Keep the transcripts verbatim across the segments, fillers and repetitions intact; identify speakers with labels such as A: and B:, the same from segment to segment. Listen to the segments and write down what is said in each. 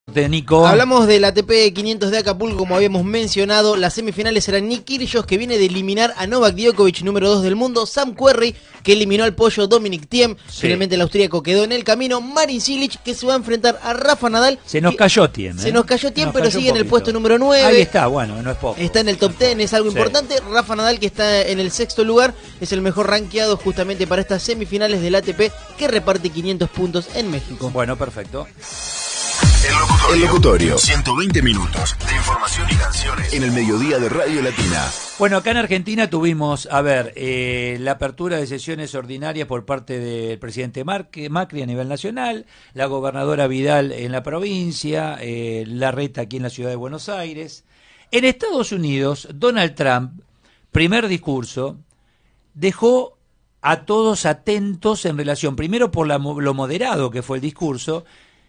A: De Nico.
B: Hablamos del A T P quinientos de Acapulco, como habíamos mencionado. Las semifinales serán Nick Kyrgios, que viene de eliminar a Novak Djokovic, número dos del mundo. Sam Querrey, que eliminó al pollo Dominic Thiem. Sí. Finalmente el austríaco quedó en el camino. Marin Cilic, que se va a enfrentar a Rafa Nadal.
A: Se nos cayó Thiem. ¿eh?
B: Se nos cayó Thiem, pero
A: cayó
B: sigue en el puesto número nueve.
A: Ahí está, bueno, no es poco.
B: Está en el top diez, es algo
A: sí. importante.
B: Rafa Nadal, que está en el sexto lugar, es el mejor rankeado justamente para estas semifinales del A T P, que reparte quinientos puntos en México.
A: Bueno, perfecto.
C: El locutorio. El locutorio. ciento veinte minutos de información y canciones en el mediodía de Radio Latina.
A: Bueno, acá en Argentina tuvimos, a ver, eh, la apertura de sesiones ordinarias por parte del presidente Macri a nivel nacional, la gobernadora Vidal en la provincia, eh, Larreta aquí en la ciudad de Buenos Aires. En Estados Unidos, Donald Trump, primer discurso, dejó a todos atentos en relación, primero por la, lo moderado que fue el discurso,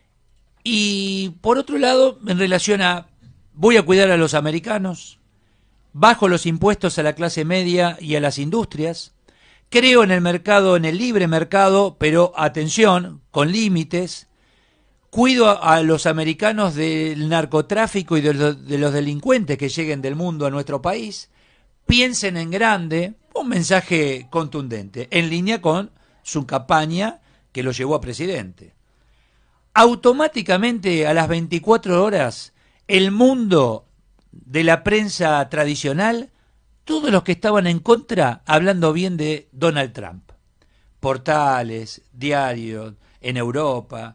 A: y por otro lado, en relación a, voy a cuidar a los americanos, bajo los impuestos a la clase media y a las industrias, creo en el mercado, en el libre mercado, pero atención, con límites, cuido a, a los americanos del narcotráfico y de los, de los delincuentes que lleguen del mundo a nuestro país, piensen en grande, un mensaje contundente, en línea con su campaña que lo llevó a presidente. Automáticamente a las veinticuatro horas el mundo de la prensa tradicional, todos los que estaban en contra hablando bien de Donald Trump, portales, diarios en Europa,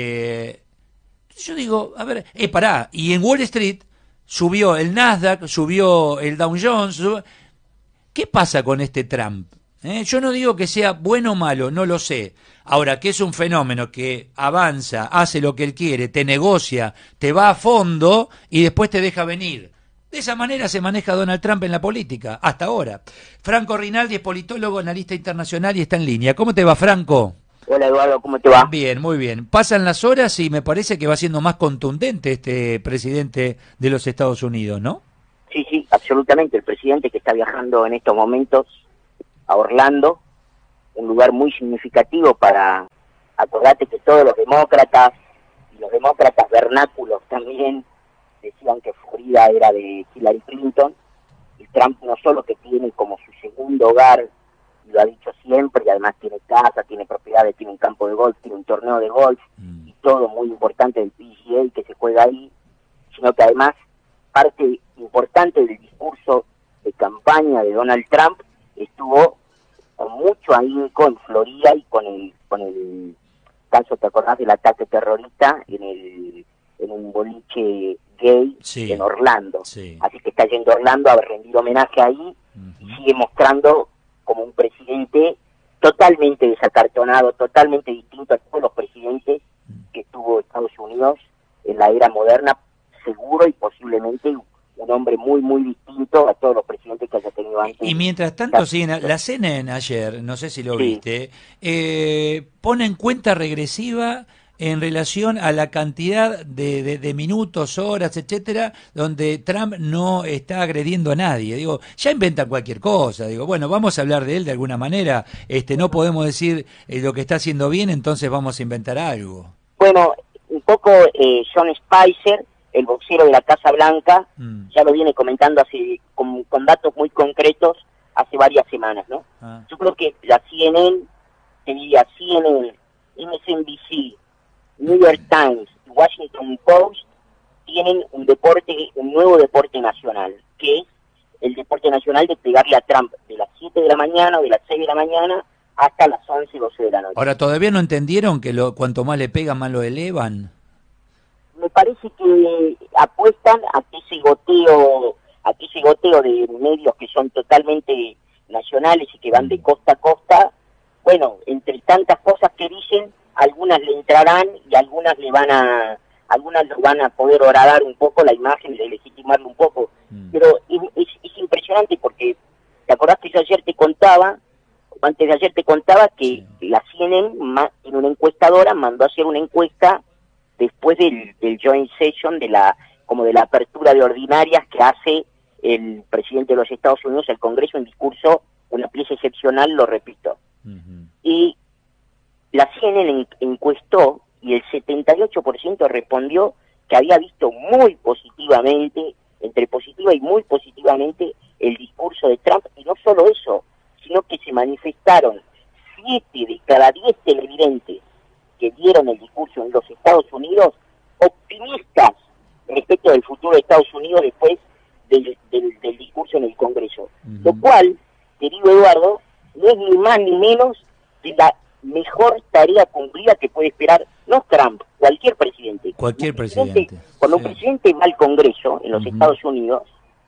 A: eh, yo digo, a ver, eh, pará, y en Wall Street subió el Nasdaq, subió el Dow Jones, subió... ¿Qué pasa con este Trump? ¿Eh? Yo no digo que sea bueno o malo, no lo sé. Ahora, que es un fenómeno que avanza, hace lo que él quiere, te negocia, te va a fondo y después te deja venir. De esa manera se maneja Donald Trump en la política, hasta ahora. Franco Rinaldi es politólogo, analista internacional y está en línea. ¿Cómo te va, Franco?
D: Hola, Eduardo, ¿cómo te va?
A: Bien, muy bien. Pasan las horas y me parece que va siendo más contundente este presidente de los Estados Unidos, ¿no?
D: Sí, sí, absolutamente. El presidente que está viajando en estos momentos a Orlando, un lugar muy significativo para, acordate que todos los demócratas, y los demócratas vernáculos también, decían que Florida era de Hillary Clinton, y Trump no solo que tiene como su segundo hogar, y lo ha dicho siempre, y además tiene casa, tiene propiedades, tiene un campo de golf, tiene un torneo de golf, mm. y todo muy importante del P G A que se juega ahí, sino que además parte importante del discurso de campaña de Donald Trump estuvo con mucho ahínco en Florida y con el con el caso, ¿te acordás del ataque terrorista en el en un boliche gay sí, en Orlando? Sí. Así que está yendo a Orlando a rendir homenaje ahí uh-huh. y sigue mostrando como un presidente totalmente desacartonado, totalmente distinto a todos los presidentes uh-huh. que tuvo Estados Unidos en la era moderna, seguro y posiblemente un hombre muy, muy distinto a todos los presidentes que haya tenido antes.
A: Y mientras tanto, sí, la C N N ayer, no sé si lo sí. viste, eh, pone en cuenta regresiva en relación a la cantidad de, de, de minutos, horas, etcétera, donde Trump no está agrediendo a nadie. Digo, ya inventan cualquier cosa. Digo, bueno, vamos a hablar de él de alguna manera. Este, no podemos decir eh, lo que está haciendo bien, entonces vamos a inventar algo.
D: Bueno, un poco eh, John Spicer, el boxero de la Casa Blanca, mm. ya lo viene comentando así con, con datos muy concretos hace varias semanas, ¿no? Ah. Yo creo que la C N N, te diría C N N, M S N B C, New York Times y Washington Post tienen un deporte, un nuevo deporte nacional, que es el deporte nacional de pegarle a Trump de las siete de la mañana o de las seis de la mañana hasta las once, doce de la noche.
A: Ahora, ¿todavía no entendieron que lo, cuanto más le pegan, más lo elevan?
D: Me parece que apuestan a que ese goteo, a que ese goteo de medios que son totalmente nacionales y que van de costa a costa, bueno, entre tantas cosas que dicen, algunas le entrarán y algunas le van a, algunas lo van a poder horadar un poco la imagen, de legitimarlo un poco. Mm. Pero es, es, es impresionante porque, ¿te acordás que yo ayer te contaba, antes de ayer te contaba que sí. la C N N, en una encuestadora, mandó a hacer una encuesta después del, del joint session, de la como de la apertura de ordinarias que hace el presidente de los Estados Unidos, el Congreso, en discurso, una pieza excepcional, lo repito. Uh-huh. Y la C N N encuestó y el setenta y ocho por ciento respondió que había visto muy positivamente, entre positiva y muy positivamente, el discurso de Trump, y no solo eso, sino que se manifestaron siete de cada diez televidentes que vieron el discurso en los Estados Unidos optimistas respecto del futuro de Estados Unidos después del, del, del discurso en el Congreso. Uh-huh. Lo cual, querido Eduardo, no es ni más ni menos de la mejor tarea cumplida que puede esperar, no Trump, cualquier presidente.
A: Cualquier presidente. presidente
D: cuando
A: sí.
D: un presidente va al Congreso en los uh-huh. Estados Unidos,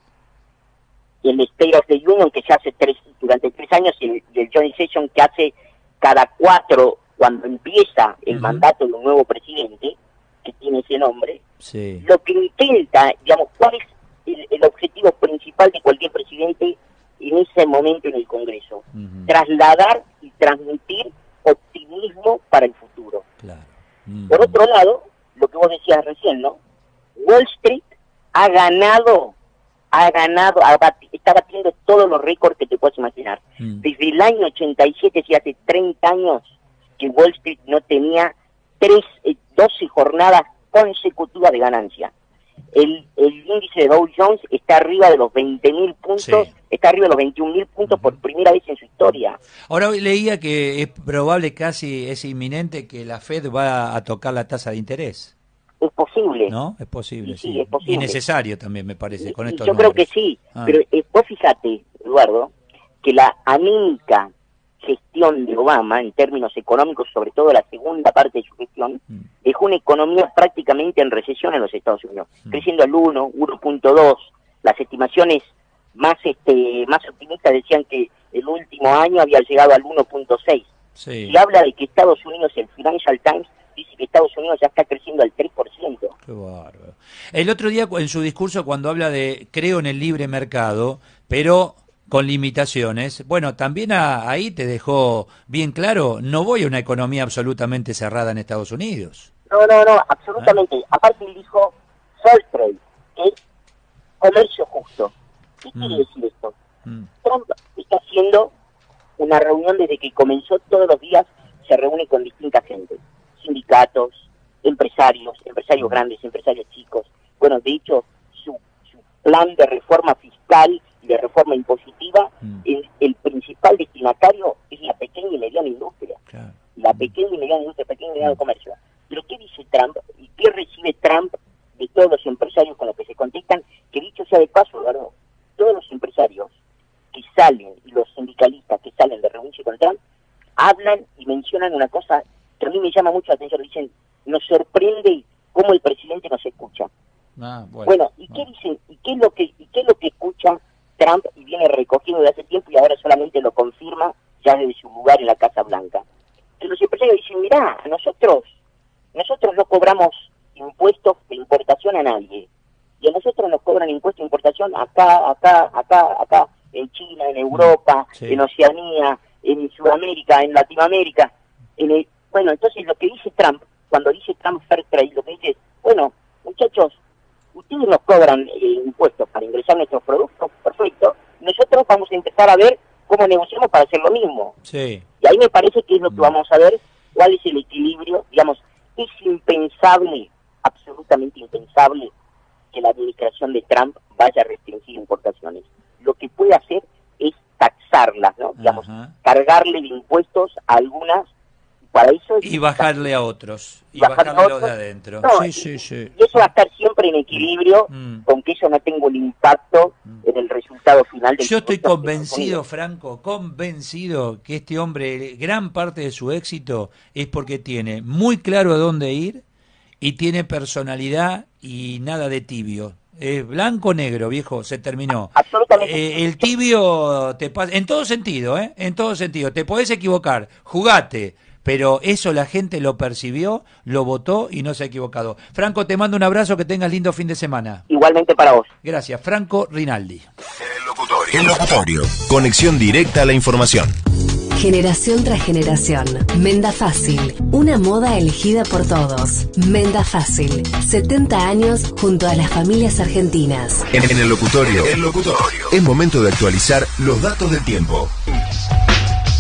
D: y el State of the Union que se hace tres, durante tres años y el, y el Joint Session que hace cada cuatro cuando empieza el uh-huh. mandato de un nuevo presidente, que tiene ese nombre,
A: sí.
D: lo que intenta, digamos, cuál es el, el objetivo principal de cualquier presidente en ese momento en el Congreso. Uh-huh. Trasladar y transmitir optimismo para el futuro.
A: Claro. Uh-huh.
D: Por otro lado, lo que vos decías recién, ¿no? Wall Street ha ganado, ha ganado, ha bati, está batiendo todos los récords que te puedas imaginar. Uh-huh. Desde el año ochenta y siete, si hace treinta años, que Wall Street no tenía tres, eh, doce jornadas consecutivas de ganancia. El, el índice de Dow Jones está arriba de los veinte mil puntos, sí. está arriba de los veintiún mil puntos uh-huh. por primera vez en su historia.
A: Ahora leía que es probable, casi es inminente, que la Fed va a tocar la tasa de interés.
D: Es posible.
A: ¿No? Es posible, sí.
D: sí.
A: sí.
D: Es posible.
A: Y necesario también, me parece, con estos
D: Yo
A: números.
D: creo que sí,
A: ah.
D: pero eh, vos fíjate, Eduardo, que la anímica gestión de Obama, en términos económicos, sobre todo la segunda parte de su gestión, mm. dejó una economía prácticamente en recesión en los Estados Unidos, mm. creciendo al uno, uno punto dos. Las estimaciones más este más optimistas decían que el último año había llegado al uno punto seis.
A: Sí.
D: Y habla de que Estados Unidos, el Financial Times, dice que Estados Unidos ya está creciendo al tres por ciento.
A: Qué bárbaro. El otro día, en su discurso, cuando habla de creo en el libre mercado, pero con limitaciones, bueno, también a, ahí te dejó bien claro, no voy a una economía absolutamente cerrada en Estados Unidos.
D: No, no, no, absolutamente. ¿Eh? Aparte él dijo fair trade, que es comercio justo. ¿Qué mm. quiere decir esto? Mm. Trump está haciendo una reunión desde que comenzó, todos los días se reúne con distintas gentes, sindicatos, empresarios, empresarios mm. grandes, empresarios chicos. Bueno, de hecho, su, su plan de reforma fiscal y de reforma impositiva, mm. el, el principal destinatario es la pequeña y mediana industria.
A: Claro.
D: La pequeña y mediana industria, pequeña y mediano comercio. Pero ¿qué dice Trump? ¿Y qué recibe Trump de todos los empresarios con los que se contactan? Que dicho sea de paso, Eduardo, todos los empresarios que salen y los sindicalistas que salen de reunirse con Trump, hablan y mencionan una cosa que a mí me llama mucho la atención. Dicen, nos sorprende cómo el presidente nos escucha.
A: Ah, bueno,
D: bueno, ¿y qué dicen? ¿Y qué es lo que, y qué es lo que escucha Trump y viene recogiendo desde hace tiempo y ahora solamente lo confirma ya desde su lugar en la Casa Blanca? Que los empresarios dicen, mirá, a nosotros, nosotros no cobramos impuestos de importación a nadie. Y a nosotros nos cobran impuestos de importación acá, acá, acá, acá, en China, en Europa, sí. en Oceanía, en Sudamérica, en Latinoamérica. En el, bueno, entonces lo que dice Trump, cuando dice Trump Fair Trade, lo que dice es, bueno, muchachos, ustedes nos cobran eh, impuestos para ingresar nuestros productos, perfecto, nosotros vamos a empezar a ver cómo negociamos para hacer lo mismo.
A: Sí.
D: Y ahí me parece que es lo que vamos a ver, cuál es el equilibrio, digamos, es impensable, absolutamente impensable, que la administración de Trump vaya a restringir importaciones. Lo que puede hacer es taxarlas, ¿no? Digamos, Ajá. cargarle de impuestos a algunas, para eso...
A: Y bajarle a otros, y bajarle a los de adentro.
D: No,
A: sí, sí, sí.
D: Y eso va a estar siempre en equilibrio, mm. con que eso no tenga un impacto mm. en el resultado final del...
A: Yo estoy convencido, Franco, convencido que este hombre, gran parte de su éxito es porque tiene muy claro a dónde ir y tiene personalidad y nada de tibio. Es blanco negro, viejo, se terminó.
D: Absolutamente.
A: Eh, el tibio te pasa, en todo sentido, ¿eh? En todo sentido. Te podés equivocar, jugate, pero eso la gente lo percibió, lo votó y no se ha equivocado. Franco, te mando un abrazo, que tengas lindo fin de semana.
D: Igualmente para vos.
A: Gracias, Franco Rinaldi.
C: El locutorio. El locutorio. Conexión directa a la información.
E: Generación tras generación. Menda Fácil. Una moda elegida por todos. Menda Fácil. setenta años junto a las familias argentinas.
C: En, en el locutorio. El locutorio. Es momento de actualizar los datos del tiempo.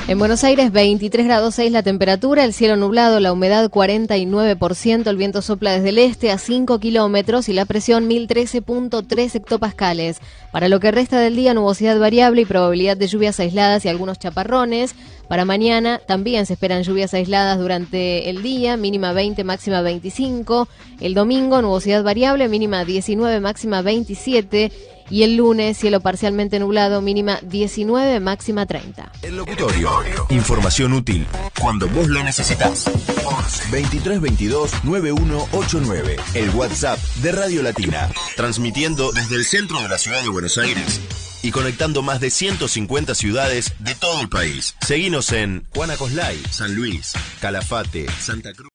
F: En Buenos Aires, veintitrés grados seis la temperatura, el cielo nublado, la humedad cuarenta y nueve por ciento, el viento sopla desde el este a cinco kilómetros y la presión mil trece punto tres hectopascales. Para lo que resta del día, nubosidad variable y probabilidad de lluvias aisladas y algunos chaparrones. Para mañana también se esperan lluvias aisladas durante el día, mínima veinte, máxima veinticinco. El domingo, nubosidad variable, mínima diecinueve, máxima veintisiete. Y el lunes, cielo parcialmente nublado, mínima diecinueve, máxima treinta.
C: El locutorio. Información útil cuando vos lo necesitas. veintitrés veintidós noventa y uno ochenta y nueve. El WhatsApp de Radio Latina. Transmitiendo desde el centro de la ciudad de Buenos Aires y conectando más de ciento cincuenta ciudades de todo el país. Seguinos en Juana Coslay, San Luis, Calafate, Santa Cruz.